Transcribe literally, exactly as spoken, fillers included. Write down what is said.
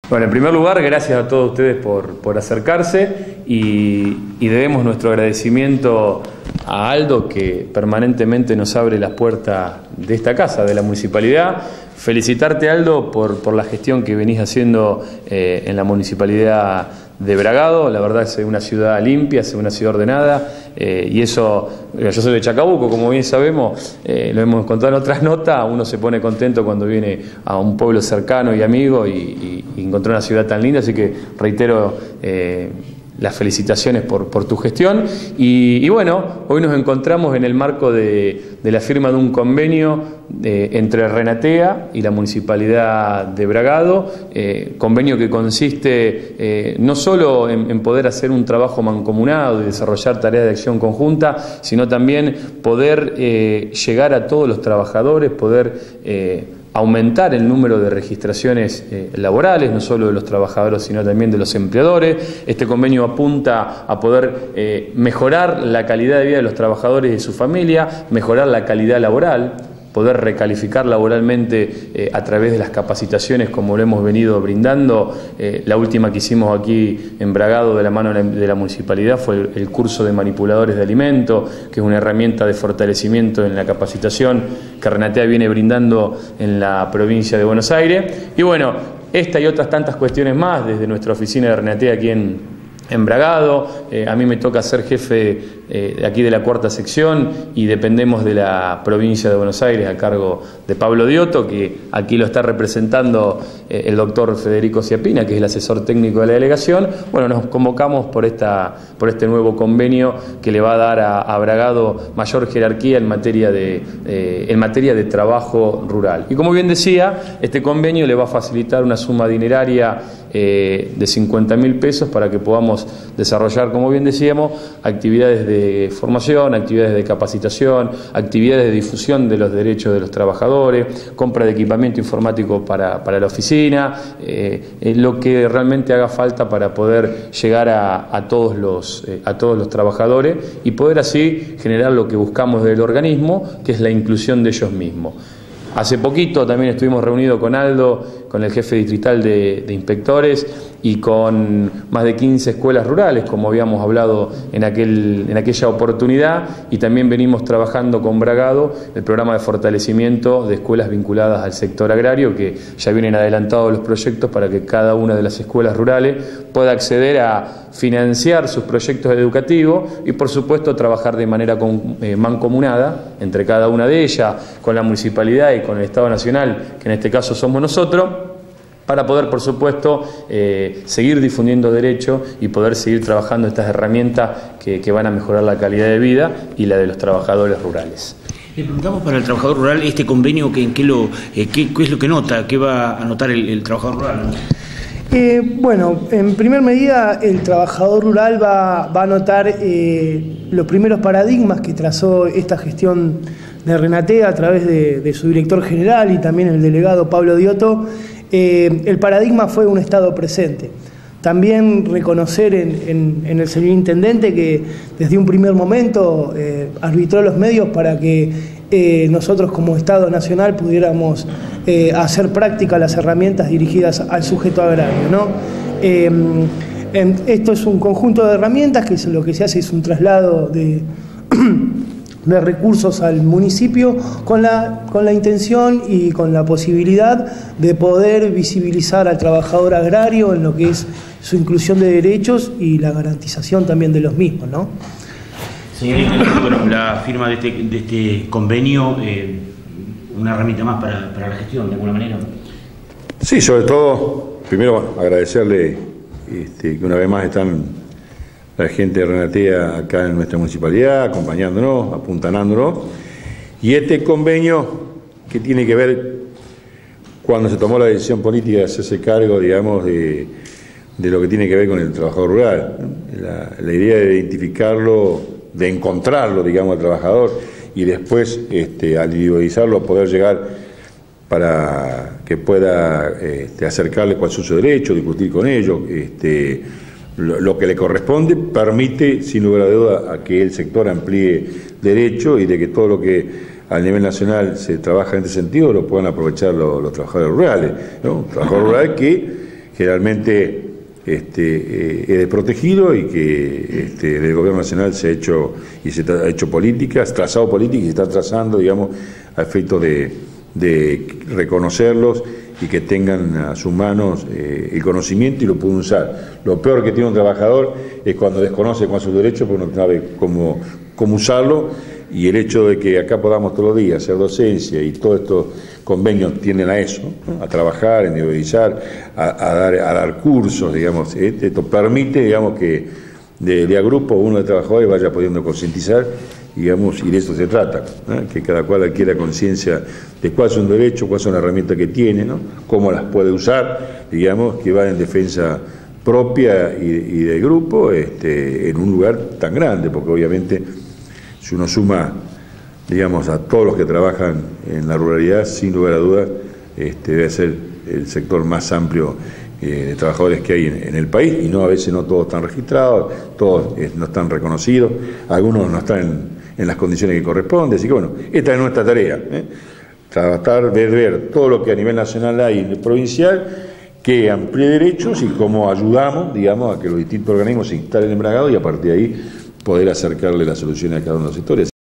Bueno, en primer lugar, gracias a todos ustedes por, por acercarse y, y debemos nuestro agradecimiento a Aldo, que permanentemente nos abre las puertas de esta casa, de la municipalidad. Felicitarte, Aldo, por, por la gestión que venís haciendo eh, en la municipalidad de Bragado. La verdad es una ciudad limpia, es una ciudad ordenada, eh, y eso, yo soy de Chacabuco, como bien sabemos, eh, lo hemos contado en otras notas. Uno se pone contento cuando viene a un pueblo cercano y amigo y, y, y encontrar una ciudad tan linda, así que reitero eh, las felicitaciones por, por tu gestión. Y, y bueno, hoy nos encontramos en el marco de, de la firma de un convenio eh, entre Renatea y la Municipalidad de Bragado, eh, convenio que consiste eh, no solo en, en poder hacer un trabajo mancomunado y desarrollar tareas de acción conjunta, sino también poder eh, llegar a todos los trabajadores, poder eh, aumentar el número de registraciones eh, laborales, no solo de los trabajadores, sino también de los empleadores. Este convenio apunta a poder eh, mejorar la calidad de vida de los trabajadores y de su familia, mejorar la calidad laboral, poder recalificar laboralmente eh, a través de las capacitaciones como lo hemos venido brindando. Eh, la última que hicimos aquí en Bragado de la mano de la, de la municipalidad fue el, el curso de manipuladores de alimentos, que es una herramienta de fortalecimiento en la capacitación que Renatea viene brindando en la provincia de Buenos Aires. Y bueno, esta y otras tantas cuestiones más desde nuestra oficina de Renatea aquí en en Bragado. Eh, a mí me toca ser jefe eh, de aquí de la cuarta sección y dependemos de la provincia de Buenos Aires a cargo de Pablo Diotto, que aquí lo está representando eh, el doctor Federico Ciapina, que es el asesor técnico de la delegación. Bueno, nos convocamos por, esta, por este nuevo convenio que le va a dar a, a Bragado mayor jerarquía en materia, de, eh, en materia de trabajo rural. Y como bien decía, este convenio le va a facilitar una suma dineraria eh, de cincuenta mil pesos para que podamos desarrollar, como bien decíamos, actividades de formación, actividades de capacitación, actividades de difusión de los derechos de los trabajadores, compra de equipamiento informático para, para la oficina, eh, eh, lo que realmente haga falta para poder llegar a, a, todos los, eh, a todos los trabajadores y poder así generar lo que buscamos del organismo, que es la inclusión de ellos mismos. Hace poquito también estuvimos reunidos con Aldo, con el jefe distrital de, de inspectores y con más de quince escuelas rurales, como habíamos hablado en, aquel, en aquella oportunidad, y también venimos trabajando con Bragado el programa de fortalecimiento de escuelas vinculadas al sector agrario, que ya vienen adelantados los proyectos para que cada una de las escuelas rurales pueda acceder a financiar sus proyectos educativos y, por supuesto, trabajar de manera con, eh, mancomunada entre cada una de ellas, con la municipalidad y con el Estado Nacional, que en este caso somos nosotros, para poder, por supuesto, eh, seguir difundiendo derechos y poder seguir trabajando estas herramientas que, que van a mejorar la calidad de vida y la de los trabajadores rurales. Le preguntamos para el trabajador rural este convenio, ¿qué, qué, lo, eh, qué, qué es lo que nota? ¿Qué va a notar el, el trabajador rural? Eh, bueno, en primer medida el trabajador rural va, va a notar eh, los primeros paradigmas que trazó esta gestión de Renatea a través de, de su director general y también el delegado Pablo Diotto. Eh, el paradigma fue un estado presente. También reconocer en, en, en el señor intendente que desde un primer momento eh, arbitró los medios para que eh, nosotros como Estado Nacional pudiéramos eh, hacer práctica las herramientas dirigidas al sujeto agrario, ¿no? Eh, en, esto es un conjunto de herramientas que lo que se hace es un traslado de... de recursos al municipio con la, con la intención y con la posibilidad de poder visibilizar al trabajador agrario en lo que es su inclusión de derechos y la garantización también de los mismos, ¿no? Señor, bueno, la firma de este, de este convenio, eh, una herramienta más para, para la gestión, de alguna manera. Sí, sobre todo, primero agradecerle este, que una vez más están la gente de Renatea acá en nuestra municipalidad, acompañándonos, apuntanándonos. Y este convenio que tiene que ver, cuando se tomó la decisión política de hacerse cargo, digamos, de, de lo que tiene que ver con el trabajador rural. La, la idea de identificarlo, de encontrarlo, digamos, al trabajador y después, este, al individualizarlo, poder llegar para que pueda este, acercarle cuál es su derecho, discutir con ellos, este, lo que le corresponde, permite sin lugar a duda a que el sector amplíe derecho y de que todo lo que a nivel nacional se trabaja en este sentido lo puedan aprovechar los, los trabajadores rurales, ¿no? Trabajadores rurales que generalmente este, eh, es desprotegido y que este, el gobierno nacional se ha hecho y se ha hecho políticas, trazado políticas y se está trazando, digamos, a efecto de, de reconocerlos y que tengan a sus manos eh, el conocimiento y lo pueden usar. Lo peor que tiene un trabajador es cuando desconoce cuáles son sus derechos porque no sabe cómo, cómo usarlo, y el hecho de que acá podamos todos los días hacer docencia y todos estos convenios tienden a eso, ¿no? A trabajar, a individualizar, a, a, dar, a dar cursos, digamos. Esto permite, digamos, que de, de a grupo uno de trabajadores vaya pudiendo concientizar, digamos, y de eso se trata, ¿no? Que cada cual adquiera conciencia de cuáles son los derechos, cuáles son las herramientas que tiene, ¿no? Cómo las puede usar, digamos, que va en defensa propia y, y del grupo este, en un lugar tan grande, porque obviamente si uno suma, digamos, a todos los que trabajan en la ruralidad, sin lugar a dudas, este, debe ser el sector más amplio eh, de trabajadores que hay en, en el país, y no, a veces no todos están registrados, todos eh, no están reconocidos, algunos no están en, en las condiciones que corresponden, así que bueno, esta es nuestra tarea, ¿eh? Tratar de ver todo lo que a nivel nacional hay en el provincial, que amplíe derechos y cómo ayudamos, digamos, a que los distintos organismos se instalen en Bragado y a partir de ahí poder acercarle las soluciones a cada uno de los sectores.